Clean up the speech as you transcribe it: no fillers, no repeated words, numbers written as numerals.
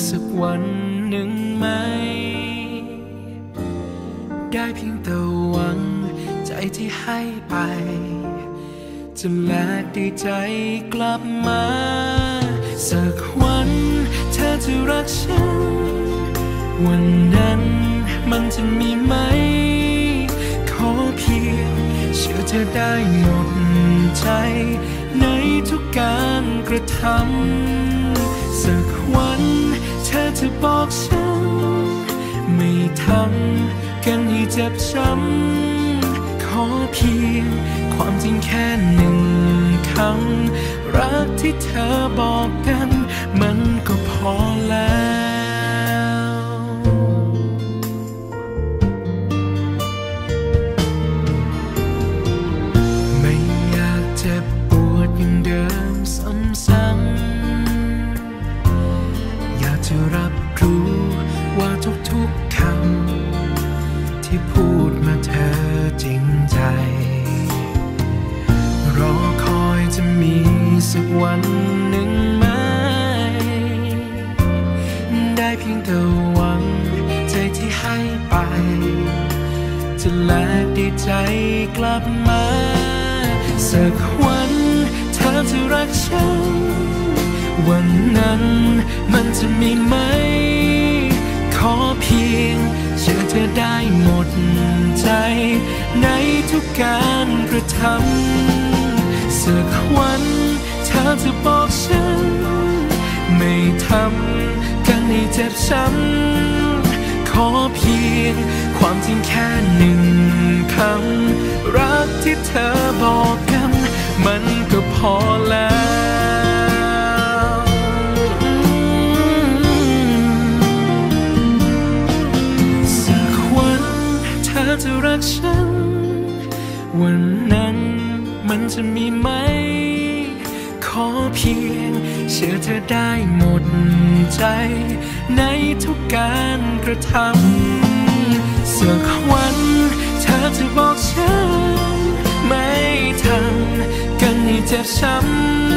สักวันหนึ่งไหมได้เพียงแต่หวังใจที่ให้ไปจะแลกด้วยใจกลับมาสักวันเธอจะรักฉันวันนั้นมันจะมีไหมขอเพียงเชื่อเธอได้หมดใจในทุกการกระทำสักวันเธอจะบอกฉันไม่ทำกันให้เจ็บช้ำขอเพียงความจริงแค่หนึ่งคำรักที่เธอบอกกันมันก็พอแล้วไม่อยากเจ็บปวดอย่างเดิมซ้ำๆอยากจะรับรู้ว่าทุกๆคำที่พูดมาเธอจริงใจรอคอยจะมีสักวันหนึ่งไหมได้เพียงแต่หวังใจที่ให้ไปจะแลกด้วยใจกลับมาสักวันเธอจะรักฉันวันนั้นมันจะมีไหมขอเพียงเชื่อเธอได้หมดใจในทุกการกระทำสักวันเธอจะบอกฉันไม่ทำกันให้เจ็บช้ำขอเพียงความจริงแค่หนึ่งคำรักที่เธอบอกกันมันก็พอแล้วสักวันเธอจะรักฉันวันนั้นมันจะมีไหมขอเพียงเชื่อเธอได้หมดใจในทุกการกระทำสักวันเธอจะบอกฉันไม่ทำกันให้เจ็บช้ำ